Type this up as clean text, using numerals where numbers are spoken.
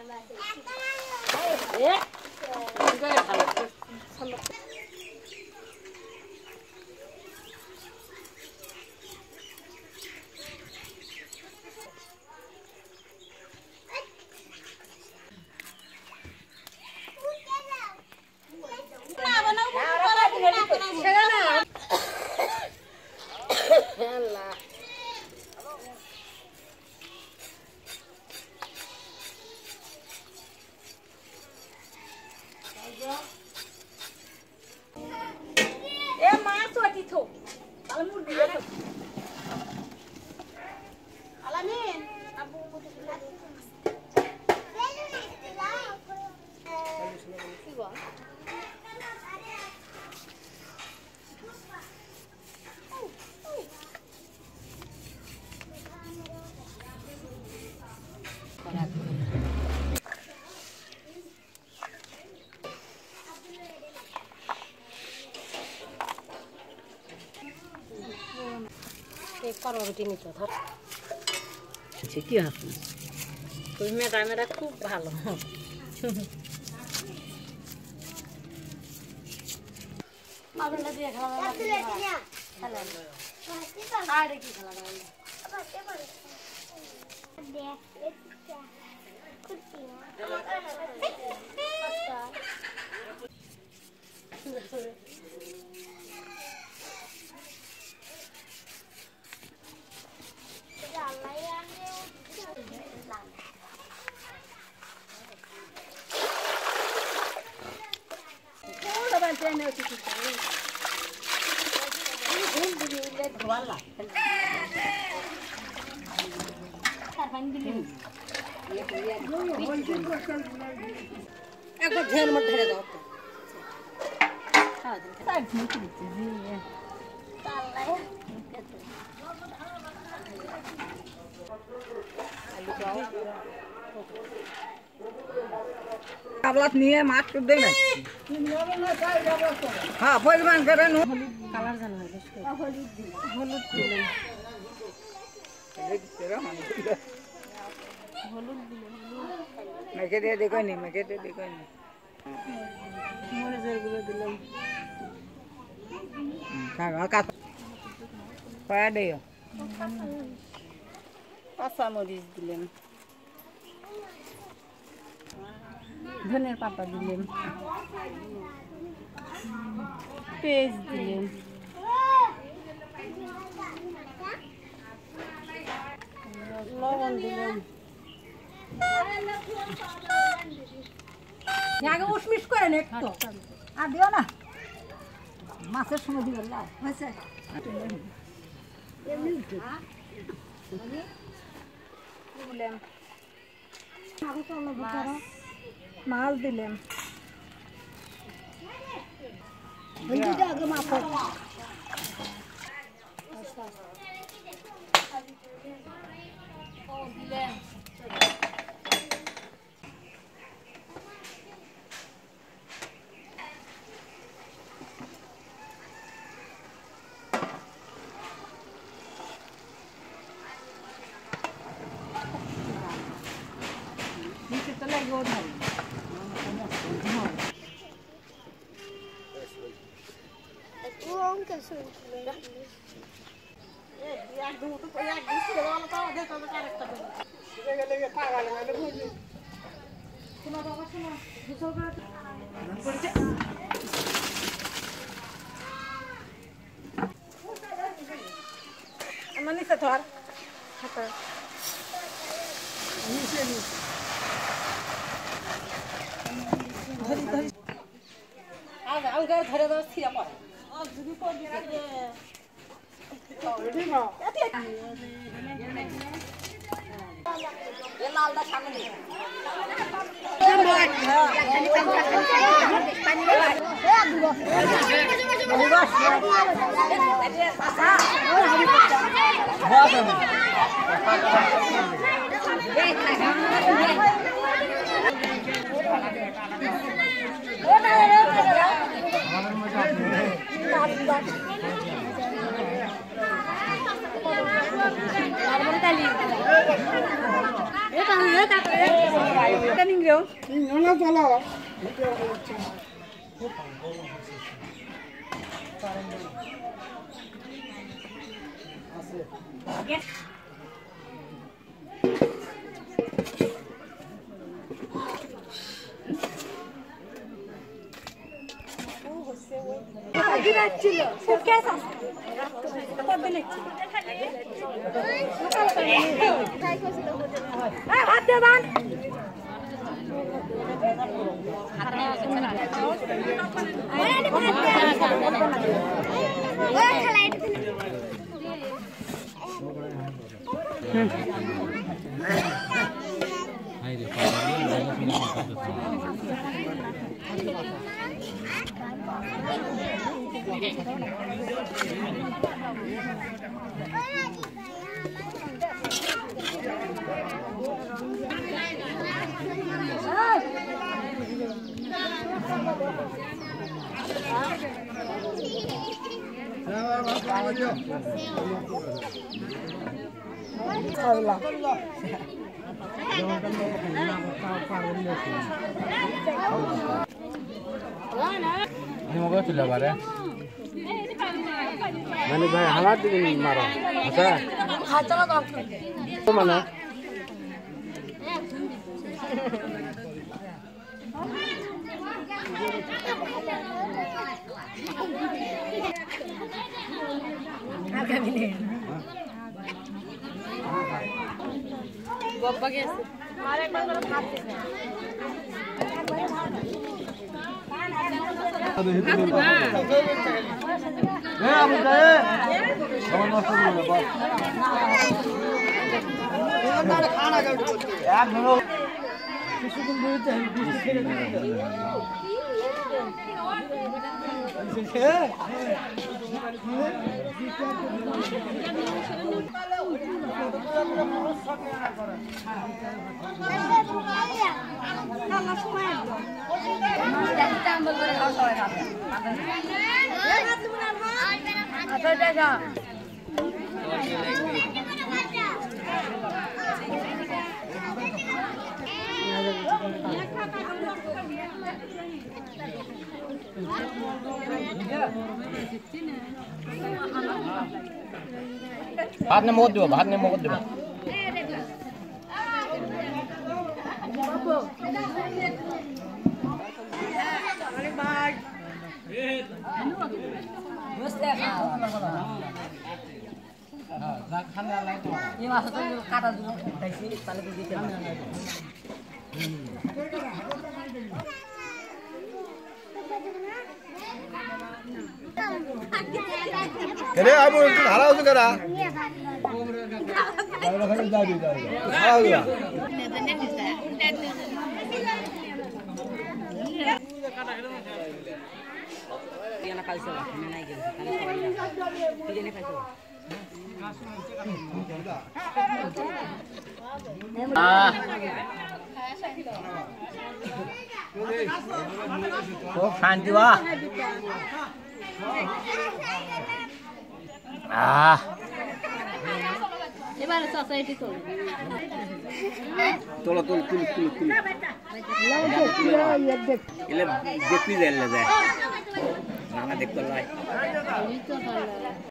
কি আছে তুই মেয়েটা খুব ভালো একবার ঝেল মধ্যে ঢেলে দাও কাবলাত নিয়ে মাছ শুদ্ধ না হ্যাঁ পরিমাণ করে কালার জানা হয় হলুদ দিলেন হলুদ দিলেন মেখে দিয়ে দেখো নি মেখে দিয়ে দেখো নি মরিচের গুঁড়ো দিলাম কাঁচা মরিচ দিলেন ধনের পাতা দিলেন পেঁয়াজ দিলেন লবণ দিলেন আগে উসমিস করেন একটু আর দিও না মাছের সময় দিবেন না হয়েছে মাল দিলেন আগে মাছ দিলেন মানে ধর ধরে দাও ছিঁড়া পড়ে লালটা সামনে Ini mau ke lebar ya? Mana bahaya halat ini marah? Masa? Itu mana? Agak ini. Bapak guys. भातने मोद दो भातने मोद दो ये मासा तो काटा दूँ कैसे साले को देते हैं 그래 아무 알아서 가라. शांति वा এবারে সোসাইটি তো তোলো তোলো তুলি তুলি তুলি এলে দেখবি যায় না দেখতে লাই